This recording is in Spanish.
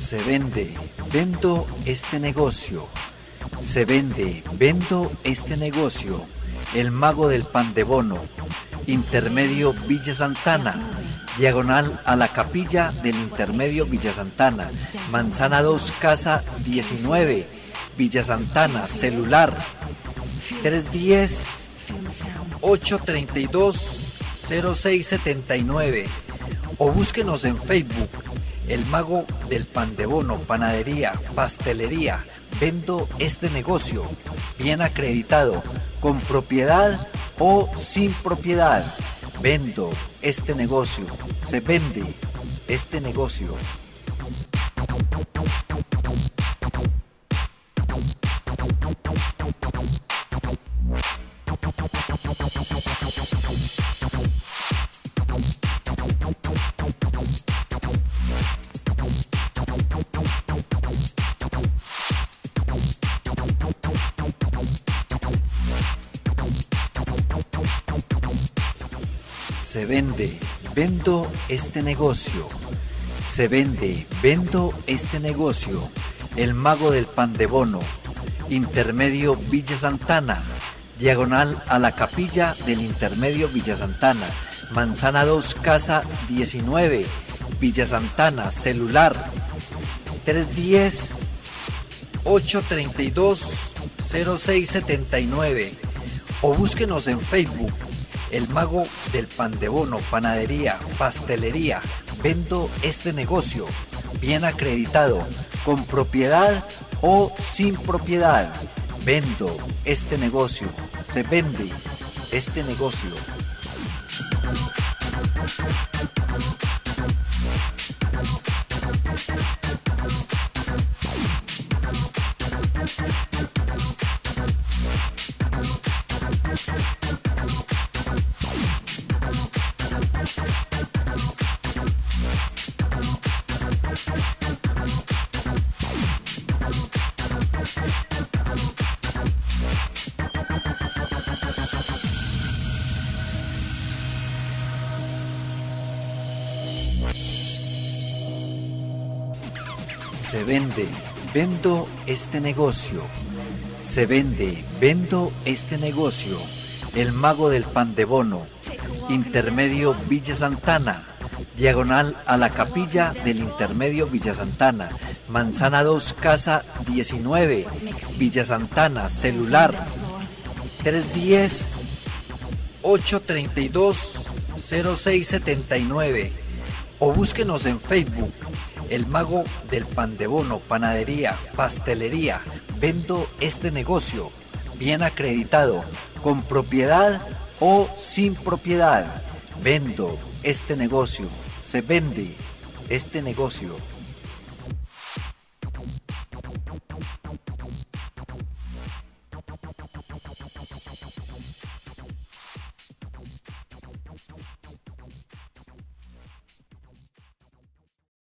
Se vende, vendo este negocio. Se vende, vendo este negocio. El mago del pan de bono. Intermedio Villa Santana. Diagonal a la capilla del Intermedio Villa Santana. Manzana 2, casa 19. Villa Santana, celular 310-832-0679. O búsquenos en Facebook. El mago del pan de bono, panadería, pastelería. Vendo este negocio, bien acreditado, con propiedad o sin propiedad. Vendo este negocio, se vende este negocio. Se vende, vendo este negocio. Se vende, vendo este negocio. El mago del pan de bono. Intermedio Villa Santana. Diagonal a la capilla del Intermedio Villa Santana. Manzana 2, casa 19. Villa Santana, celular 310-832-0679. O búsquenos en Facebook. El mago del pan de bono, panadería, pastelería. Vendo este negocio, bien acreditado, con propiedad o sin propiedad. Vendo este negocio, se vende este negocio. Se vende, vendo este negocio. Se vende, vendo este negocio. El mago del pan de bono. Intermedio Villa Santana. Diagonal a la capilla del Intermedio Villa Santana. Manzana 2, casa 19. Villa Santana, celular 310-832-0679. O búsquenos en Facebook. El mago del pan de bono, panadería, pastelería. Vendo este negocio, bien acreditado, con propiedad o sin propiedad. Vendo este negocio, se vende este negocio.